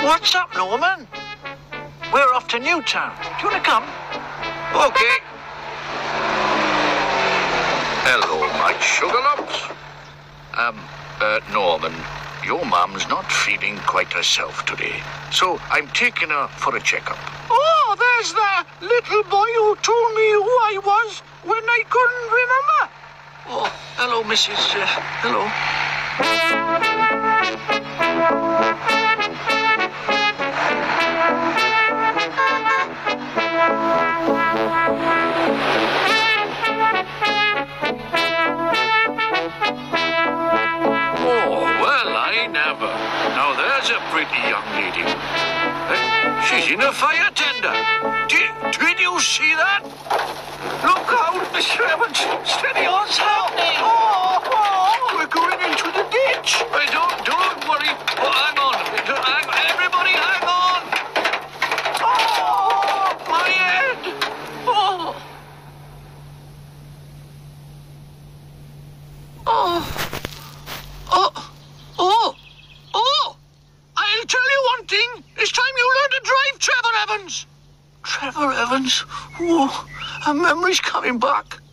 What's up, Norman? We're off to Newtown. Do you want to come? Okay. Hello, my sugar lumps. Norman, your mum's not feeling quite herself today, so I'm taking her for a checkup. Oh, there's the little boy who told me who I was when I couldn't remember. Oh, hello, Mrs. Hello. Oh, well, I never. Now, there's a pretty young lady. She's in a fire tender. Did you see that? Look out, Mr. Evans. Steady on, help me. Oh, we're going into the ditch. Don't worry. Oh, hang on. Everybody, hang on. Oh, my head. Oh. Oh. I'll tell you one thing. It's time you learn to drive, Trevor Evans. Trevor Evans? Oh, her memory's coming back.